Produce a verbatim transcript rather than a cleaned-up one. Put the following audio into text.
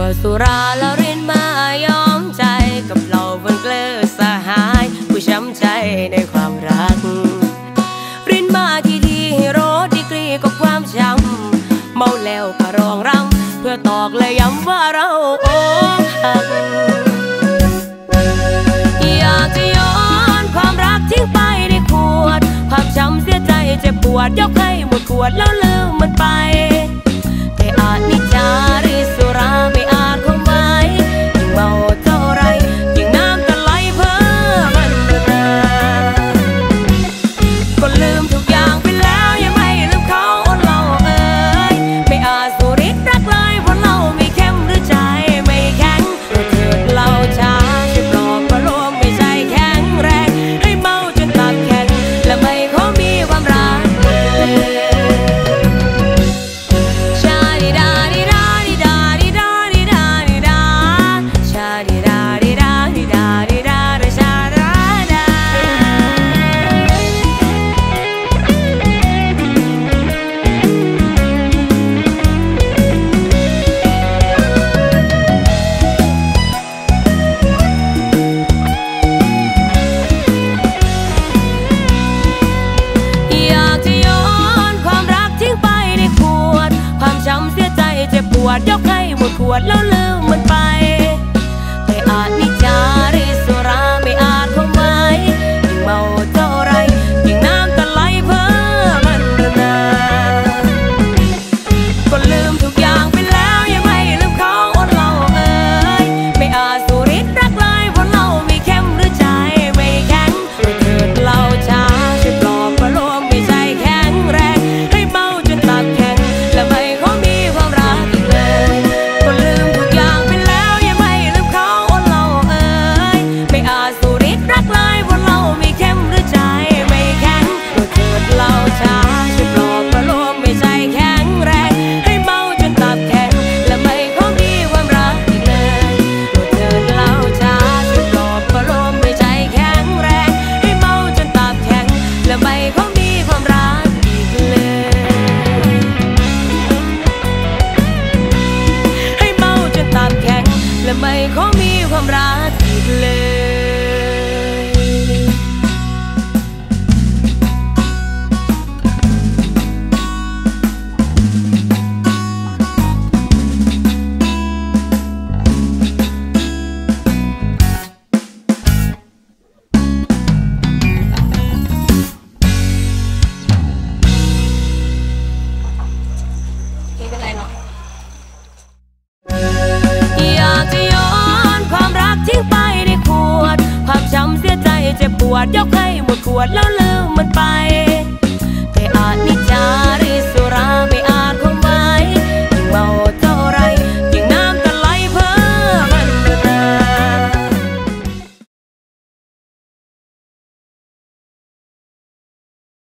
ดสุราแล้วรินมายอมใจกับเราบนเกลือสหายผู้ช้ำใจในความรักรินมาที่ที่โรดดีกรีกับความช้ำเมาแล้วก็ร้องรำเพื่อตอกและย้ำว่าเราอกหักอยากจะย้อนความรักทิ้งไปในขวดความช้ำเสียใจเจ็บปวดยกให้หมดขวดแล้วลืมมันไปแต่อาจนิจาริสุราไม่อาจคงไว้ยิ่งเมาเท่าไรยิ่งน้ำตาไหลเพ้อมันนาก็ลืมทุกอย่างไปแล้วยังไม่ลืมเขาเราเอ่ยไม่อาจสุริตรักเลยเพราะเราไม่เข้มหรือใจไม่แข็งเถิดเราช้าช่วยปลอบประโลมไม่ใจแข็งแรงให้เมาจนตับแข็งและไม่ขอมีความรักปวดยกให้หมดขวดแล้วลืมมันไปแต่อาจนิจาริสุราไม่อาจคงไว้ยิ่งเมาเท่าไรยิ่งน้ำตาไหลเพ้อมันระนาก็ลืมทุกอย่างไปแล้วยังไม่ลืมเขาเราเอ่ยไม่อาจสุริตรักเลยเพราะเราไม่เข้มหรือใจไม่แข็งเถิดเราช้าช่วยปลอบประโลมไม่ใจแข็งแรงให้เมาจนตับแข็งและไม่ขอมีความรักก็ลืมทุกอย่างไปแล้วยังไม่ลืมเขาเราเอ่ยไม่อาจสุริตรักเลยเพราะเราไม่เข้มหรือใจไม่แข็งก็เถิดเราช้าช่วยปลอบประโลมไม่ใจแข็งแรงให้เมาจนตับแข็งและไม่ขอมีความรักอีกเลยก็เถิดเราช้าช่วยปลอบประโลมไม่ใจแข็งแรงให้เมาจนตับแข็งและไม่ขอมีความรักอีกเลยตามแข็งและไม่ขอมีความรักอีกเลยเจ็บปวดยกให้หมดขวดแล้วลืมมันไปแต่อาจนิจาริ